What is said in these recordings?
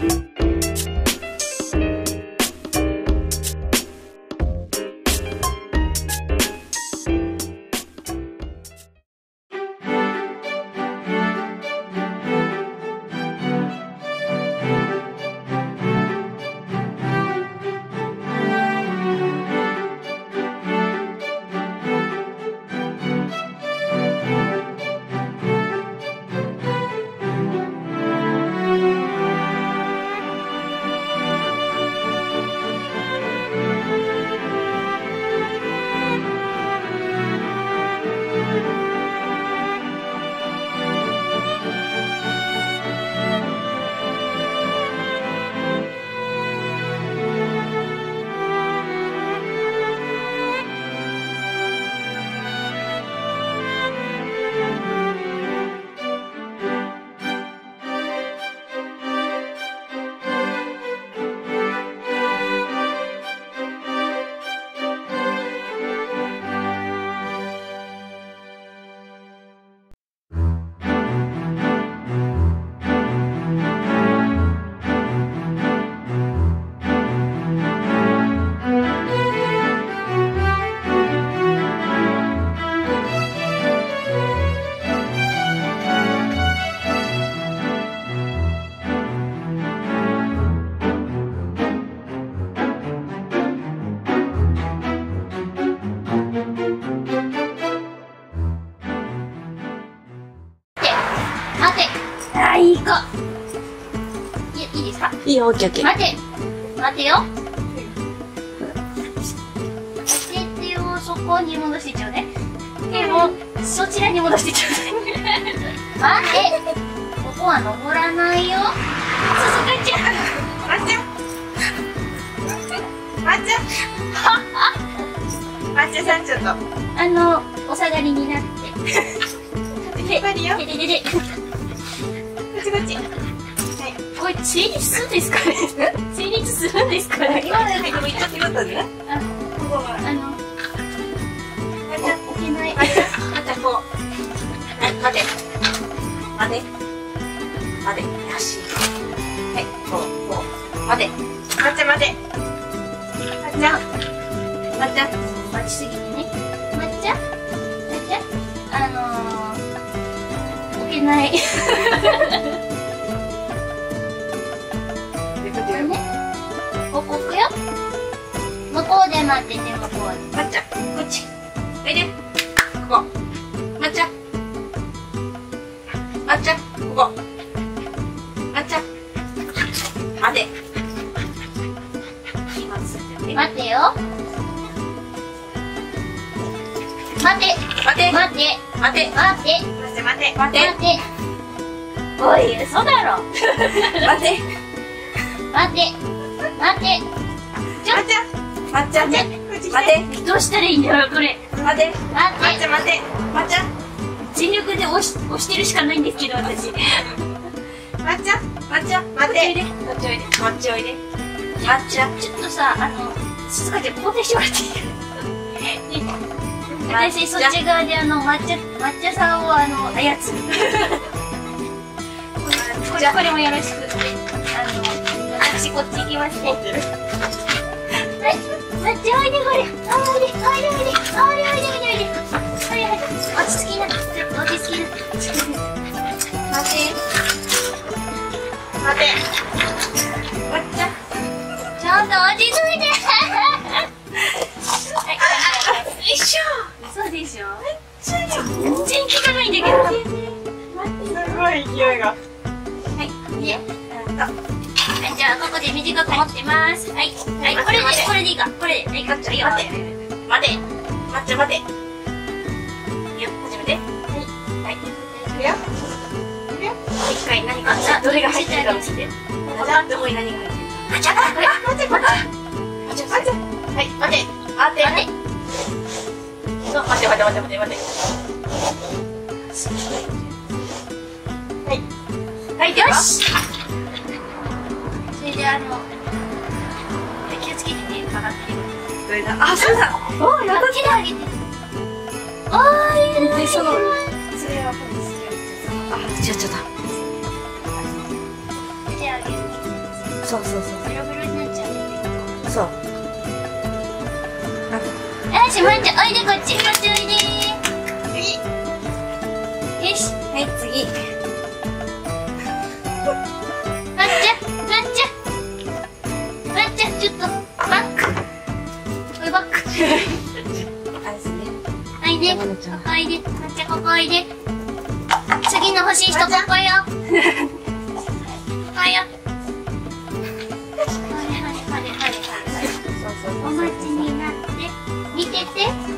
いい子。いいですか？ いいよ、オッケーオッケー。 待てよ。待てよ、そこに戻してちょうだい。でも、そちらに戻してちょうだい。待て。ここは登らないよ。すずかちゃん。 まっちゃん。まっちゃんさん、ちょっと。 お下がりになって。 引っ張るよ。 で。 こっちこっち。はい。 これ成立するんですかね？成立するんですかね？ 今まででも一応決まったね。ここは。まっちゃん、 置けない。 まっちゃん、こう。はい、待て。よし。はい、こう。待て。まっちゃん。 待ちすぎてね。まっちゃん。置けない。ここ置くよ。向こうで待ってて、向こうで。 まっちゃん、こっち。おいで。ここ。まっちゃん、ここ。まっちゃん。待て。 待てよ。待て。おい、嘘だろ。 待て。 どうしたらいいんだろう、これ。 待て。 全力で押してるしかないんですけど、私。 まっちゃん、 こっちおいで。ちょっとさ、すずかちゃん、交代してもらっていい？私、そっち側で抹茶さんを操る。これもよろしく。私、こっち行きますね。はい。抹茶おいで、これ。おいで。落ち着きな。 待て。まっちゃん。 ちょっと落ち着いて。 よいしょ。 そうでしょ。全然効かないんだけど。 すごい勢いが。 はい。じゃあ、ここで短く持ってます。はい。これでいいか。これで。はい、 待て。まっちゃん、待て。いいよ、始めて。はい。いくよ。一回何か、どれが入ってるか見せて。じゃあ、どこに何が入ってるか。待て。はい、待て。はい、よし。 それで気をつけてね、かかってる。 あ、そうだ。おー、やった。 手であげて。あー、いいね。 それは多分好き。あ、ちょっと。 手であげる。 そうそうそう。 ベロベロになっちゃう。 そう。 よし、まっちゃん、おいでこっち。こっちおいで。 次。 よし。 はい、次。 まっちゃん、ちょっと、バック。おい、バック。 あれですね。 おいで。ここおいで。まっちゃん、ここおいで。次の欲しい人、ここよ。ここよ。お待ちになって、見てて。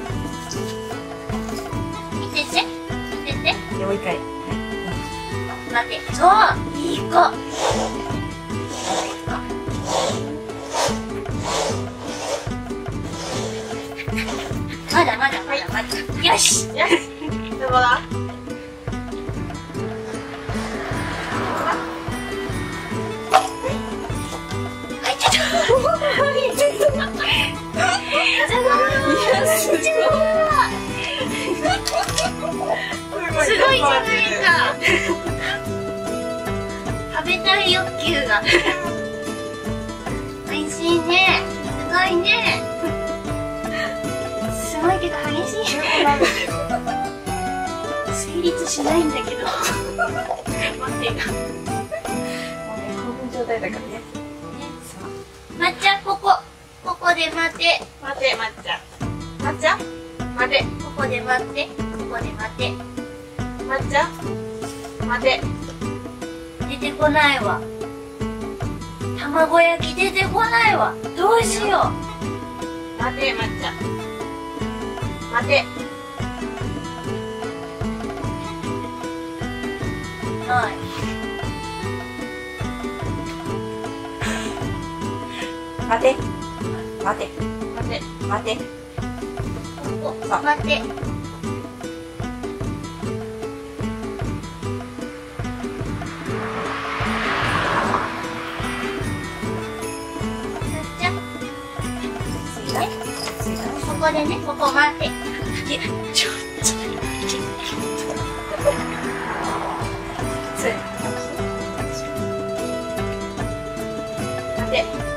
もう一回。 待って、そう、いい子。まだ。よし。 どこだ？ すごいじゃないか。食べたい欲求が。美味しいね。すごいね。すごいけど激しい。成立しないんだけど。待ってが。 もうね、興奮状態だからね。 まっちゃん、ここで待て。 待て、まっちゃん。まっちゃん、待て。 ここで待って。 まっちゃん、待て。 出てこないわ。卵焼き出てこないわ。どうしよう。 待て、まっちゃん。待て。 はい。 待て。待て。 待て。ここ、待て。ここでね、ここ待って。ちょっと。 待て。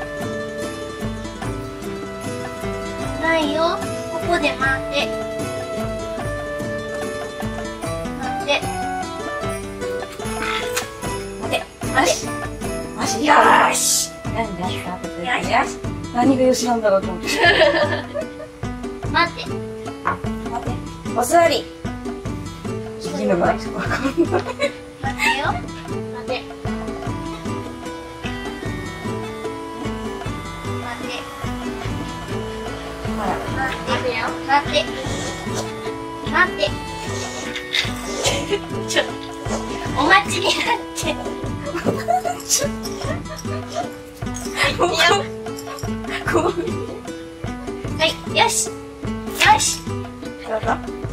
ないよ。ここで待って。よーし。 何がよしなんだろうと思って。 待って。 お座り。次のがわかんない。 待ってよ。 待て。ほら。待てよ。 待って。ちょっと。お待ちになって。はい、よし。 どうぞ。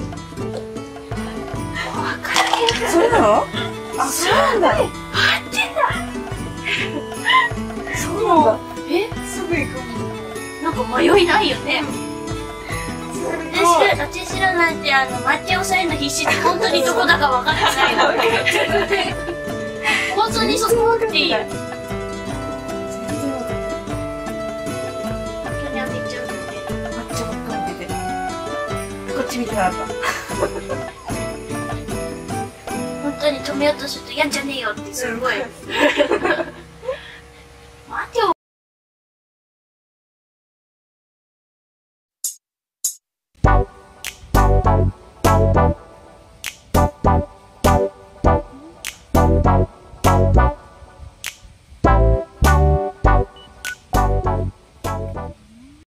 わかるけど。 それなの？あ、そうなんだ。 合ってんだ。 そうなんだ。 すぐ行くもん。なんか迷いないよね。私らなんて抹茶をさえるの必死で本当にどこだか分かってないの。本当にそこっていう。 こっち見てなかった。 本当に止めようとするとやんじゃねえよってすごい。